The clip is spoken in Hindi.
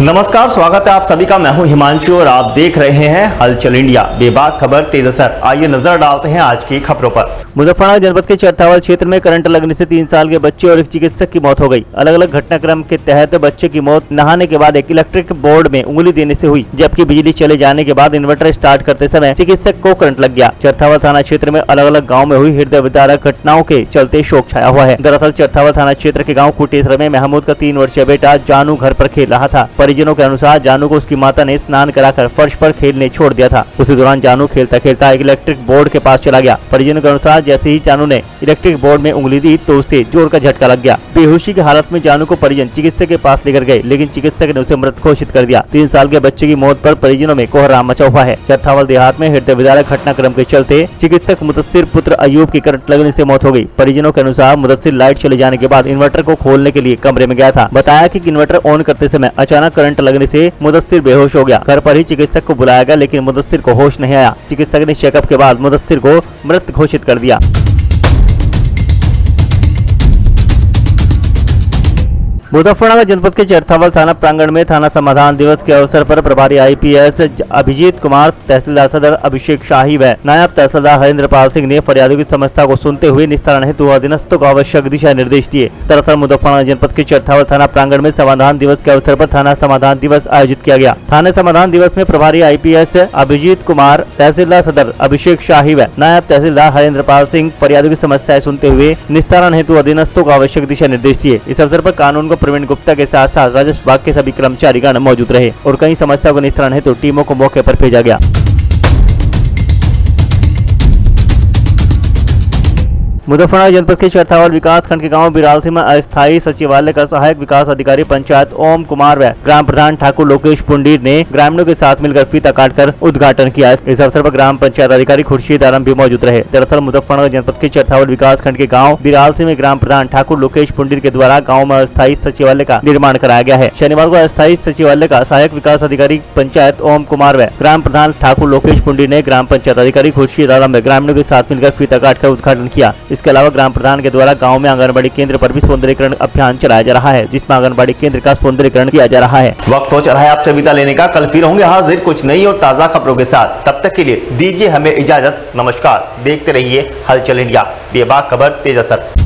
नमस्कार, स्वागत है आप सभी का। मैं हूं हिमांशु और आप देख रहे हैं हलचल इंडिया। बेबाक खबर तेज असर। आइए नजर डालते हैं आज की खबरों पर। मुजफ्फरनगर जनपद के चरथावल क्षेत्र में करंट लगने से 3 साल के बच्चे और एक चिकित्सक की मौत हो गई। अलग अलग घटनाक्रम के तहत बच्चे की मौत नहाने के बाद एक इलेक्ट्रिक बोर्ड में उंगली देने से हुई, जबकि बिजली चले जाने के बाद इन्वर्टर स्टार्ट करते समय चिकित्सक को करंट लग गया। चरथावल थाना क्षेत्र में अलग अलग गाँव में हुई हृदय विदारक घटनाओं के चलते शोक छाया हुआ है। दरअसल चरथावल थाना क्षेत्र के गाँव कुटेसर में महमूद का 3 वर्षीय बेटा जानू घर पर खेल रहा था। परिजनों के अनुसार जानू को उसकी माता ने स्नान कराकर फर्श पर खेलने छोड़ दिया था। उसी दौरान जानू खेलता खेलता एक इलेक्ट्रिक बोर्ड के पास चला गया। परिजनों के अनुसार जैसे ही जानू ने इलेक्ट्रिक बोर्ड में उंगली दी तो उसे जोर का झटका लग गया। बेहोशी की हालत में जानू को परिजन चिकित्सक के पास लेकर गए, लेकिन चिकित्सक ने उसे मृत घोषित कर दिया। 3 साल के बच्चे की मौत पर परिजनों में कोहराम मचा हुआ है। चरथावल देहात में हृदय विदारक घटनाक्रम के चलते चिकित्सक मुदस्सिर पुत्र अयूब की करंट लगने से मौत हो गई। परिजनों के अनुसार मुदस्सिर लाइट चले जाने के बाद इन्वर्टर को खोलने के लिए कमरे में गया था। बताया कि इन्वर्टर ऑन करते समय अचानक करंट लगने से मुदस्सिर बेहोश हो गया। घर पर ही चिकित्सक को बुलाया गया, लेकिन मुदस्सिर को होश नहीं आया। चिकित्सक ने चेकअप के बाद मुदस्सिर को मृत घोषित कर दिया। मुजफ्फरनगर जनपद के चरथावल थाना प्रांगण में थाना समाधान दिवस के अवसर पर प्रभारी आईपीएस अभिजीत कुमार, तहसीलदार सदर अभिषेक शाही व नायब तहसीलदार हरेंद्रपाल सिंह ने फरियादियों की समस्या को सुनते हुए निस्तारण हेतु अधीनस्थों को आवश्यक दिशा निर्देश दिए। दरअसल मुजफ्फरनगर जनपद के चरथावल थाना प्रांगण में समाधान दिवस के अवसर पर थाना समाधान दिवस आयोजित किया गया। थाना समाधान दिवस में प्रभारी आईपीएस अभिजीत कुमार, तहसीलदार सदर अभिषेक शाही व नायब तहसीलदार हरेंद्रपाल सिंह फरियादियों की समस्याएं सुनते हुए निस्तारण हेतु अधीनस्थों को आवश्यक दिशा निर्देश दिए। इस अवसर पर कानून को प्रवीण गुप्ता के साथ साथ राजस्व विभाग के सभी कर्मचारीगण मौजूद रहे और कई समस्याओं के निस्तारण हेतु टीमों को मौके पर भेजा गया। मुजफ्फरनगर जनपद के चरथावल विकास खंड के गांव बिरालसी में अस्थायी सचिवालय का सहायक विकास अधिकारी पंचायत ओम कुमार व ग्राम प्रधान ठाकुर लोकेश पुंडीर ने ग्रामीणों के साथ मिलकर फीता काटकर उद्घाटन किया। इस अवसर पर ग्राम पंचायत अधिकारी खुर्शीद आलम भी मौजूद रहे। दरअसल मुजफ्फरनगर जनपद के चरथावल विकास खंड के गाँव बिरालसी में ग्राम प्रधान ठाकुर लोकेश पुंडीर के द्वारा गाँव में अस्थायी सचिवालय का निर्माण कराया गया है। शनिवार को अस्थायी सचिवालय का सहायक विकास अधिकारी पंचायत ओम कुमार व ग्राम प्रधान ठाकुर लोकेश पुंडीर ने ग्राम पंचायत अधिकारी खुर्शीद आलम व ग्रामीणों के साथ मिलकर फीता काटकर उद्घाटन किया। इसके अलावा ग्राम प्रधान के द्वारा गांव में आंगनबाड़ी केंद्र पर भी सौंदर्यीकरण अभियान चलाया जा रहा है, जिसमें आंगनबाड़ी केंद्र का सौंदर्यीकरण किया जा रहा है। वक्त हो चला है आपसे विदा लेने का। कल फिर होंगे हाजिर कुछ नई और ताजा खबरों के साथ। तब तक के लिए दीजिए हमें इजाजत। नमस्कार। देखते रहिए हलचल इंडिया। बेबाक खबर तेज असर।